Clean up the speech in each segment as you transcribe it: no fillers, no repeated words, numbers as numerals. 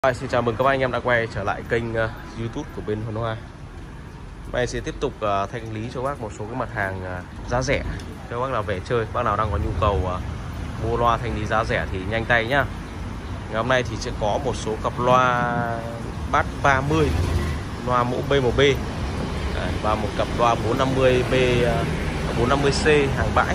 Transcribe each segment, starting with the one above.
Xin chào mừng các anh em đã quay trở lại kênh YouTube của bên Huấn Hoa. Hôm nay sẽ tiếp tục thanh lý cho bác một số cái mặt hàng giá rẻ cho bác nào về chơi, bác nào đang có nhu cầu mua loa thanh lý giá rẻ thì nhanh tay nhá. Ngày hôm nay thì sẽ có một số cặp loa Bass 30, loa mẫu BMB và một cặp loa 450B 450C hàng bãi,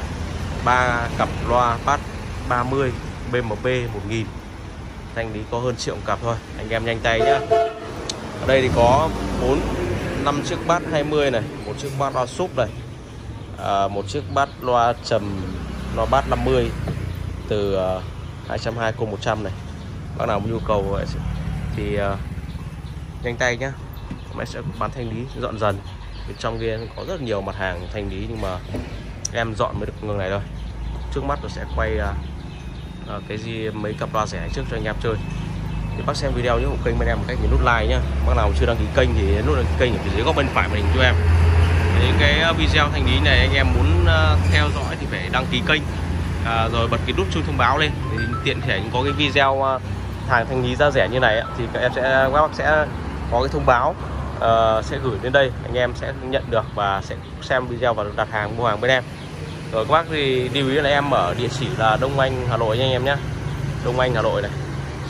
3 cặp loa Bass 30 BMB 1000. Thanh lý có hơn triệu cặp thôi, anh em nhanh tay nhá. Ở đây thì có 5 chiếc Bass 20 này, một chiếc Bass loa súp này, một chiếc Bass loa trầm, loa Bass 50 từ 220 cô 100 này. Bác nào có nhu cầu thì nhanh tay nhá. Hôm nay sẽ bán thanh lý dọn dần. Bên trong kia có rất nhiều mặt hàng thanh lý nhưng mà em dọn mới được ngừng này thôi. Trước mắt tôi sẽ quay cái gì mấy cặp loa rẻ trước cho anh em chơi. Thì bác xem video nhớ ủng hộ kênh bên em một cách nhấn nút like nhá. Bác nào chưa đăng ký kênh thì nút đăng ký kênh ở phía dưới góc bên phải màn hình cho em. Những cái video thanh lý này anh em muốn theo dõi thì phải đăng ký kênh, rồi bật cái nút chuông thông báo lên thì tiện thể có cái video hàng thanh lý giá rẻ như này thì các em sẽ có cái thông báo sẽ gửi đến đây, anh em sẽ nhận được và sẽ xem video và đặt hàng mua hàng bên em. Rồi các bác thì lưu ý là em ở địa chỉ là Đông Anh, Hà Nội nha anh em nhé. Đông Anh, Hà Nội này,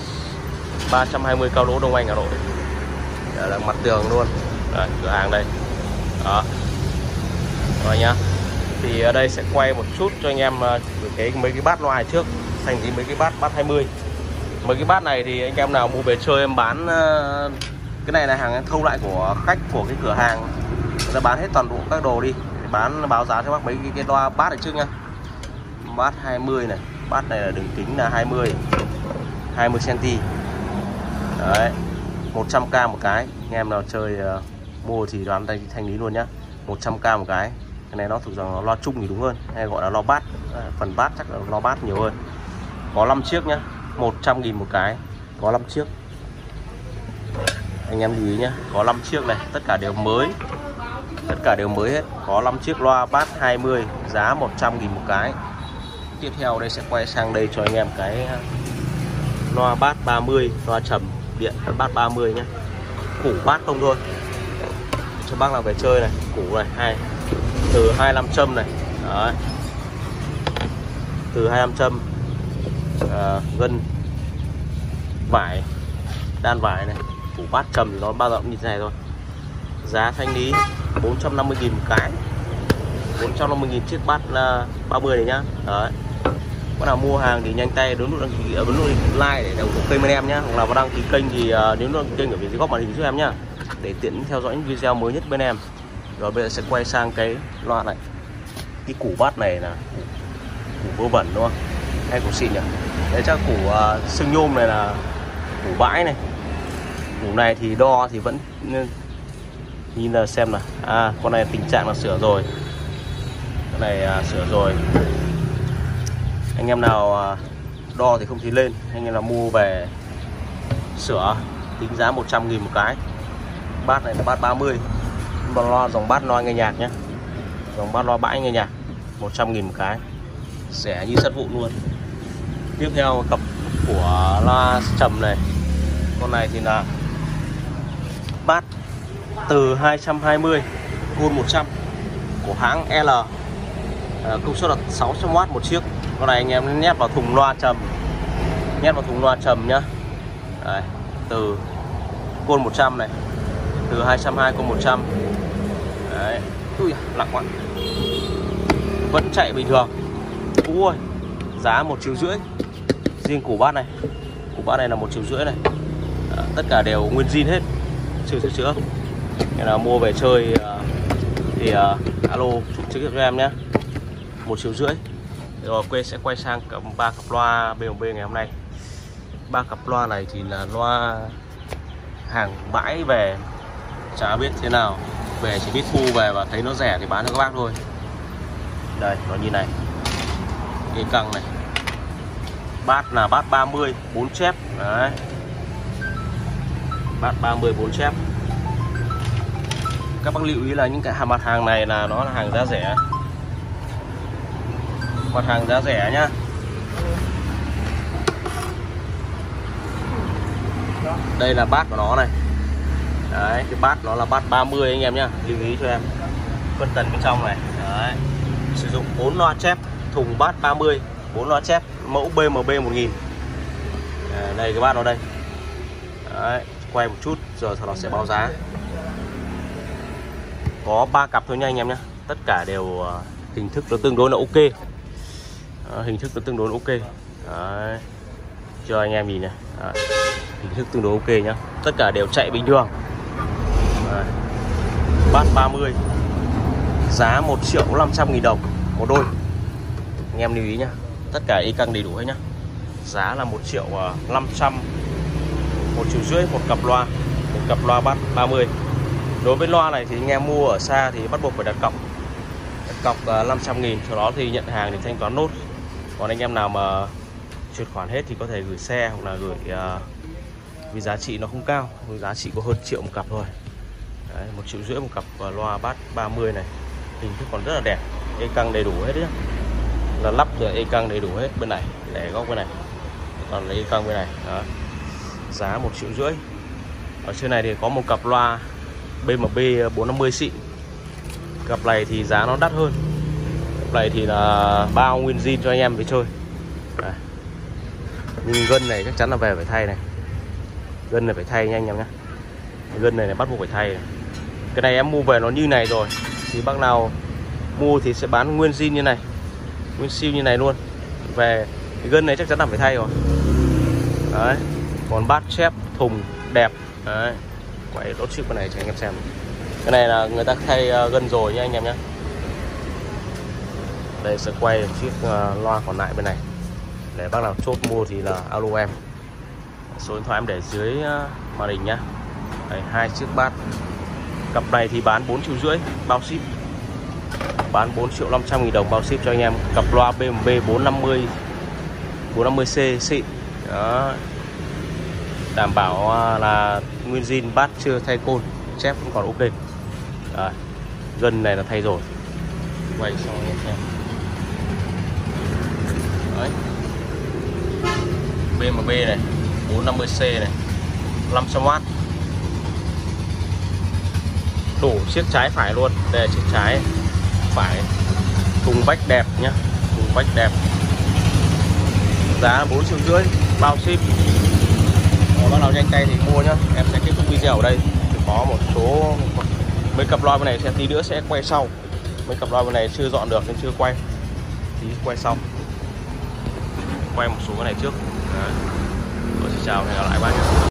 320 Cao Lỗ, Đông Anh, Hà Nội. Đây là mặt tường luôn. Đây, cửa hàng đây. Đó. Rồi nhá. Thì ở đây sẽ quay một chút cho anh em mấy cái bát loa trước, thành thì mấy cái bát 20. Mấy cái bát này thì anh em nào mua về chơi em bán, cái này là hàng thâu lại của khách của cái cửa hàng. Người ta bán hết toàn bộ các đồ đi. Bán báo giá cho bác mấy cái loa Bass này trước nha. Bass 20 này, Bass này là đường kính là 20 cm. Đấy, 100k một cái. Anh em nào chơi mua thì đoán thanh lý luôn nhá. 100k một cái. Cái này nó thuộc rằng loa chung thì đúng hơn, hay gọi là loa Bass. Phần Bass chắc là loa Bass nhiều hơn. Có 5 chiếc nhá, 100.000 một cái. Có 5 chiếc. Anh em lưu ý nhá, có 5 chiếc này, tất cả đều mới. Tất cả đều mới hết. Có 5 chiếc loa Bass 20 giá 100.000 một cái. Tiếp theo đây sẽ quay sang đây cho anh em cái loa Bass 30, loa trầm điện Bass 30 nhé. Củ Bass không thôi, cho bác nào về chơi này. Củ này từ 25 châm này. Đấy. Từ 25 châm, gân vải, đan vải này. Củ Bass trầm thì nó bao giờ cũng như thế này thôi. Giá thanh lý 450.000 một cái, 450.000 chiếc Bass 30 này nhá. Đấy. Có nào mua hàng thì nhanh tay ấn nút đăng ký, ấn nút like để ủng hộ kênh bên em nhá. Hoặc là có đăng ký kênh thì nếu đăng ký kênh ở phía dưới góc màn hình giúp em nhá, để tiện theo dõi những video mới nhất bên em. Rồi bây giờ sẽ quay sang cái loa này. Cái củ Bass này là củ vớ vẩn đúng không? Hay củ xịn nhỉ? Đấy chắc củ xương nhôm này là củ bãi này. Củ này thì đo thì vẫn nhìn là xem nào. Con này tình trạng là sửa rồi. Cái này sửa rồi. Anh em nào đo thì không thấy lên, anh em nào mua về sửa tính giá 100.000 một cái. Bass này là Bass 30, loa dòng Bass loa nghe nhạc nhé, dòng Bass loa bãi nghe nhạc, 100.000 một cái, rẻ như sắt vụn luôn. Tiếp theo cặp của loa trầm này. Con này thì là Bass từ 220 Gold 100 của hãng L, công suất là 600W một chiếc. Con này anh em nhét vào thùng loa trầm, nhét vào thùng loa trầm nhá. Đấy, từ Gold 100 này, từ 220 Gold 100. Đấy, ui lặng quá, vẫn chạy bình thường. Ui, giá 1,5 triệu. Riêng củ Bass này, củ Bass này là 1,5 triệu này. Tất cả đều nguyên zin hết, chưa sửa chữa. Nếu nào mua về chơi thì alo chụp trực tiếp cho em nhé. 1,5 triệu. Rồi quê sẽ quay sang 3 cặp loa BMB ngày hôm nay. 3 cặp loa này thì là loa hàng bãi về, chả biết thế nào, về chỉ biết thu về và thấy nó rẻ thì bán cho các bác thôi. Đây nó như này, cái căng này, Bass là Bass 30 4 chép. Đấy, Bass 30 4 chép. Các bác lưu ý là những cái mặt hàng này là nó là hàng giá rẻ, mặt hàng giá rẻ nhá. Đây là bát của nó này. Đấy, cái bát nó là bát 30 anh em nhá, lưu ý cho em. Phân tần bên trong này. Đấy. Sử dụng 4 loa chép, thùng bát 30, 4 loa chép, mẫu BMB 1000. Đây cái bát nó đây. Đấy, quay một chút rồi sau đó sẽ báo giá. Có 3 cặp thôi nha anh em nhé. Tất cả đều hình thức nó tương đối là ok. Hình thức nó tương đối là ok. Đấy. Cho anh em nhìn này. Đấy. Hình thức tương đối ok nhá. Tất cả đều chạy bình thường. Đấy. Bát 30, giá 1.500.000 đồng một đôi. Anh em lưu ý nhá. Tất cả y căng đầy đủ hết nhá. Giá là 1.500.000, 1,5 triệu một cặp loa. Một cặp loa bát 30. Đối với loa này thì anh em mua ở xa thì bắt buộc phải đặt cọc. Đặt cọc 500.000, sau đó thì nhận hàng thì thanh toán nốt. Còn anh em nào mà chuyển khoản hết thì có thể gửi xe hoặc là gửi vì giá trị nó không cao, giá trị có hơn triệu một cặp thôi. Đấy, 1,5 triệu một cặp loa bát 30 này. Hình thức còn rất là đẹp, e căng đầy đủ hết đấy. Là lắp rồi e căng đầy đủ hết bên này, để góc bên này. Còn lấy e căng bên này. Đó. Giá 1,5 triệu. Ở trên này thì có một cặp loa BMB 450 xịn. Cặp này thì giá nó đắt hơn. Cặp này thì là bao nguyên zin cho anh em về chơi. Đấy. Nhưng gân này chắc chắn là về phải thay này. Gân này phải thay nha anh em nhé. Gân này bắt buộc phải thay này. Cái này em mua về nó như này rồi, thì bác nào mua thì sẽ bán nguyên zin như này, nguyên siêu như này luôn. Về cái gân này chắc chắn là phải thay rồi. Đấy. Còn bát chép thùng đẹp. Đấy. Quay đốt chip cái này cho anh em xem. Cái này là người ta thay gân rồi nha anh em nhé. Đây sẽ quay chiếc loa còn lại bên này. Để bác nào chốt mua thì là alo em. Số điện thoại em để dưới màn hình nhá. Đây, 2 chiếc bát. Cặp này thì bán 4,5 triệu bao ship. Bán 4.500.000 đồng bao ship cho anh em. Cặp loa BMB 450C xịn. Đó. Đảm bảo là nguyên zin, bát chưa thay côn, chép cũng còn ok. Đấy. Gân này là thay rồi. Quay cho anh em xem. Đấy. BMB này 450C này, 500W. Đủ chiếc trái phải luôn. Đây là chiếc trái phải. Thùng vách đẹp nhá. Thùng vách đẹp. Giá 4,5 triệu bao ship. Bác nào nhanh tay thì mua nhá. Em sẽ kết thúc video ở đây. Có một số mấy cặp loa bên này sẽ tí nữa sẽ quay sau. Mấy cặp loa bên này chưa dọn được nên chưa quay. Tí quay sau. Quay một số cái này trước. Đấy. Rồi, xin chào và hẹn gặp lại bác nhé.